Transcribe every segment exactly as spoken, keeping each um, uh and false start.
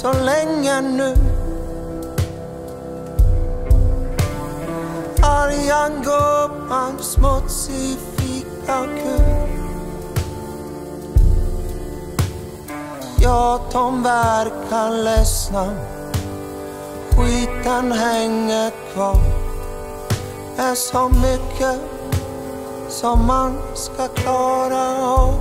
så länge nu. Arga gubbar, smutsig fikakul. Ja, de verkar ledsna, skiten hänger kvar. Är så mycket som man ska klara av.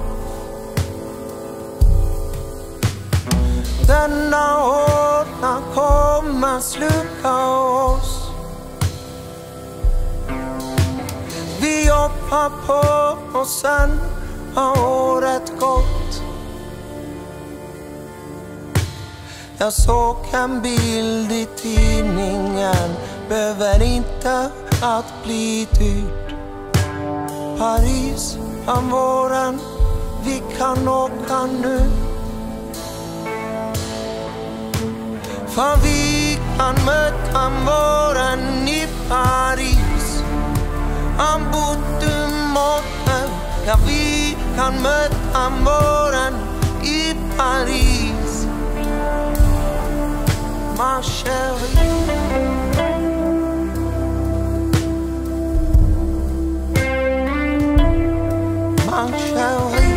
Denna ordna kommer sluka oss. Vi jobbar på och sen har året gått. Jag såg en bild i tidningen, behöver inte att bli dyrt. Paris om våren, vi kan åka nu. För vi kan möta våren i Paris. Han bodde måten, ja vi kan möta våren i Paris. Ma chérie. Ma chérie.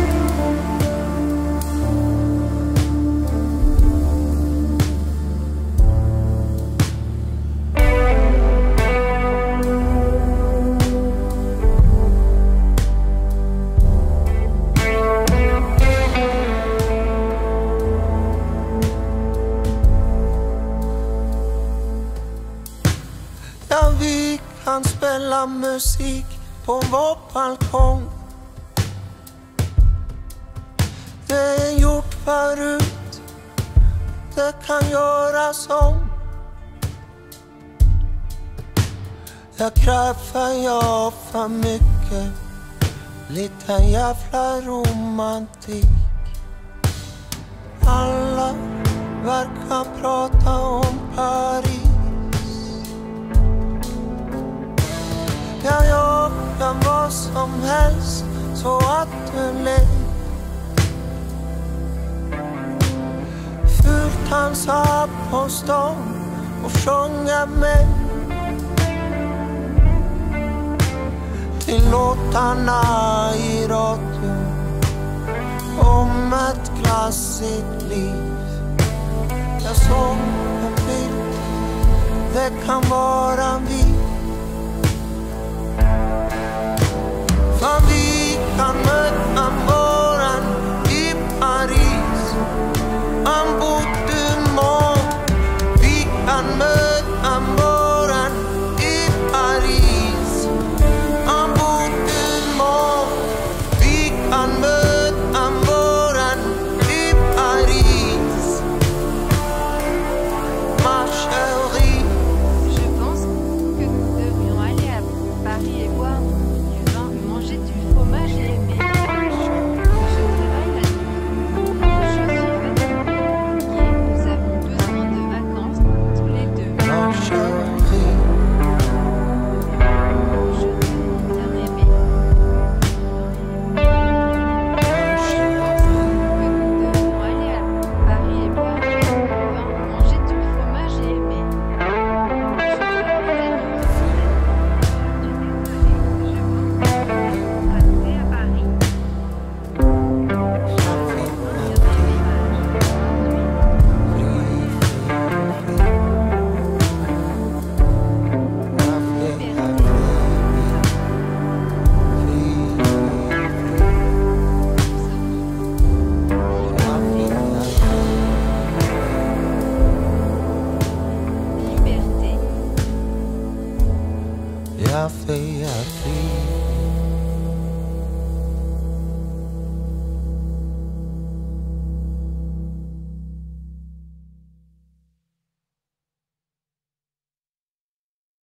Ja, vi kan spela musik på vår balkong. Det är gjort förut, det kan göras om. Jag kräver jag för mycket, lite jävla romantik. Alla verkar prata om Paris. Ja, jag kan vad som helst så att du ler. Fult dansa på stan och sjunga med till låtarna i radio om ett klassiskt liv. Jag såg en bild, det kan vara vi. För vi kan möta våren i Paris. Han bodde mån, vi kan möta våren i Paris. Han bodde mån, vi kan möta våren i Paris. Ma chérie. Je pense que nous devrions aller à Paris et boire du vin, manger du fromage et aimer. Je travaille la nuit. Je suis fatiguée. Nous avons besoin de vacances tous les deux. Ma chérie. Je t'aime, bien-aimé. Que nous devrions aller à Paris et boire du vin, manger du fromage et aimer. Je travaille la nuit. Je suis désolée. Je pense que nous devons passer à Paris. Liberté. Jag är fri.